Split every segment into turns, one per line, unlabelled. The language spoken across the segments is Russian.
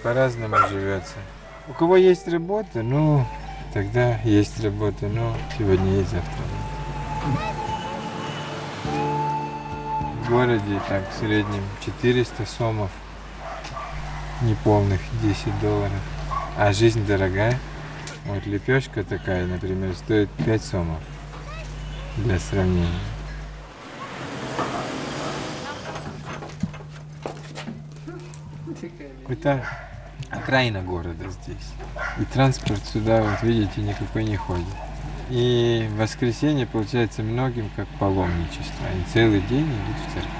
по-разному живется. У кого есть работа, ну, тогда есть работа, но сегодня есть, завтра нет. В городе так в среднем 400 сомов, неполных 10 долларов. А жизнь дорогая. Вот лепешка такая, например, стоит 5 сомов. Для сравнения. Это окраина города здесь. И транспорт сюда, вот видите, никакой не ходит. И в воскресенье получается многим как паломничество. Они целый день идут в церковь.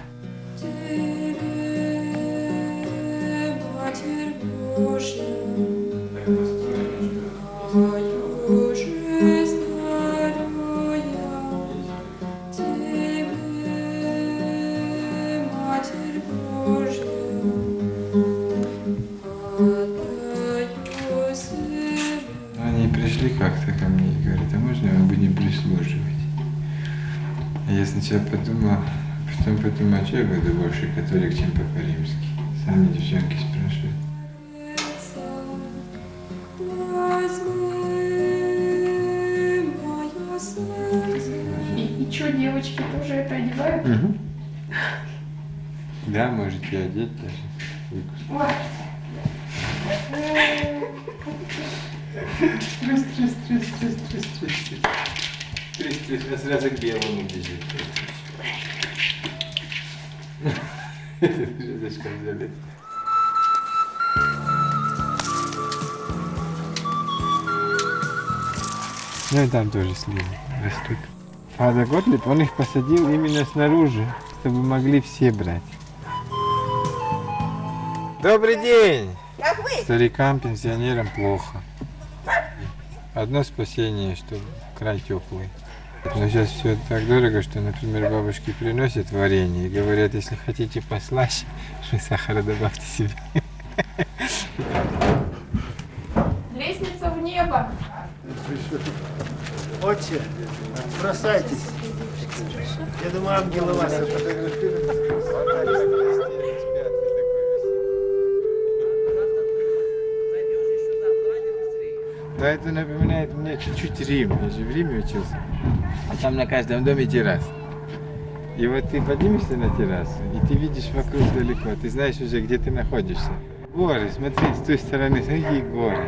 Они пришли как-то ко мне и говорят, а можно мы будем прислуживать? Я сначала подумал, потом подумал, а что я буду больше католик, чем Папа Римский? Сами девчонки спрашивают.
И что, девочки тоже это одевают?
Угу. Да, можете одеть даже. Трес, сразу к белому бежит. Зачем взяли? Ну и там тоже сливы растут. Фадер Готлиб, он их посадил именно снаружи, чтобы могли все брать. Добрый день!
Как вы?
Старикам, пенсионерам плохо. Одно спасение, что край теплый. Но сейчас все так дорого, что, например, бабушки приносят варенье и говорят, если хотите послаще, что сахара добавьте себе.
Лестница в небо.
Отче, бросайтесь. Я думаю, ангелы вас фотографируют.
Да, это напоминает мне чуть-чуть Рим. Я же в Риме учился. А там на каждом доме терраса. И вот ты поднимешься на террасу, и ты видишь вокруг далеко. Ты знаешь уже, где ты находишься. Горы, смотри, с той стороны, какие горы.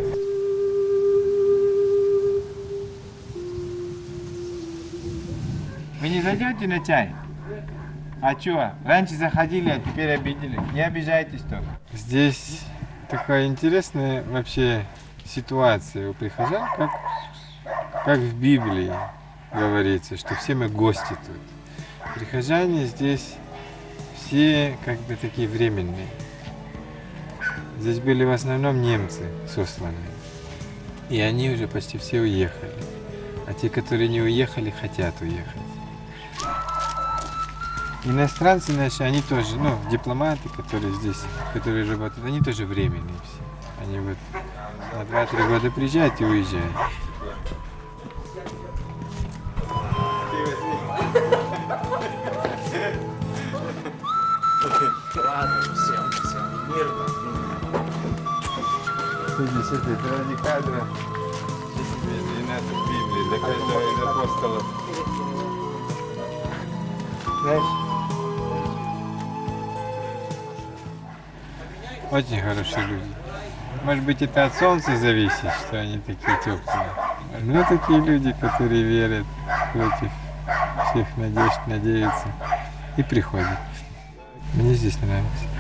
Вы не зайдете на чай? А чё? Раньше заходили, а теперь обидели. Не обижайтесь только. Здесь такая интересная вообще ситуация у прихожан, как в Библии говорится, что все мы гости тут. Прихожане здесь все как бы такие временные. Здесь были в основном немцы сосланные. И они уже почти все уехали. А те, которые не уехали, хотят уехать. Иностранцы наши, они тоже, ну, дипломаты, которые здесь, которые работают, они тоже временные все. Они вот на 2-3 года приезжают и уезжают.
Ладно, все, мирно.
Видишь, это ради кадра. Здесь тебе 12 Библий для каждого из апостолов. Знаешь? Очень хорошие люди. Может быть, это от солнца зависит, что они такие теплые. Но такие люди, которые верят против всех надежд, надеются и приходят. Мне здесь нравится.